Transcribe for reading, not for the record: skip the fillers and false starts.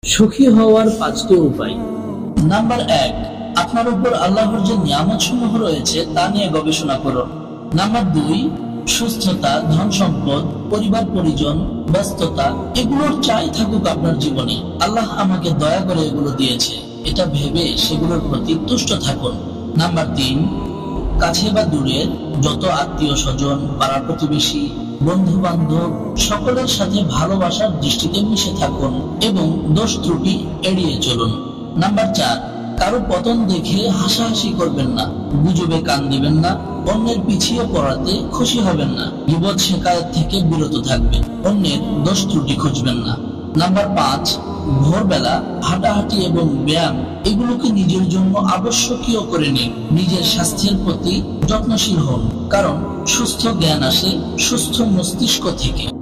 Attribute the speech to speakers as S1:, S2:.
S1: সুখী হওয়ার 5টি উপায়।
S2: নাম্বার 1, আপনার উপর আল্লাহর যে নিয়ামত সমূহ রয়েছে তা নিয়ে গবেষণা করুন। নাম্বার 2, সুস্থতা, ধন সম্পদ, পরিবার পরিজন, ব্যস্ততা এগুলোর চাই থাকুক আপনার জীবনে, আল্লাহ আমাকে দয়া করে এগুলো দিয়েছে, এটা ভেবে সেগুলোর প্রতি তুষ্ট থাকুন। নাম্বার 3, কাছে বা দূরের যত আত্মীয় স্বজন, পাড়া প্রতিবেশী, বন্ধু বান্ধব সকলের সাথে ভালোবাসার দৃষ্টিতে মিশে থাকুন এবং দোষ ত্রুটি এড়িয়ে চলুন। নাম্বার 4, কারো পতন দেখে হাসাহাসি করবেন না, গুজবে কান দিবেন না, অন্যের পিছিয়ে পড়াতে খুশি হবেন না, গীবত শিকায়ত থেকে বিরত থাকবেন, অন্যের দোষ ত্রুটি খুঁজবেন না। নাম্বার 5, ভোরবেলা হাঁটাহাঁটি এবং ব্যায়াম এগুলোকে নিজের জন্য আবশ্যকীয় করে নিন। নিজের স্বাস্থ্যের প্রতি যত্নশীল হন, কারণ সুস্থ জ্ঞান আসে সুস্থ মস্তিষ্ক থেকে।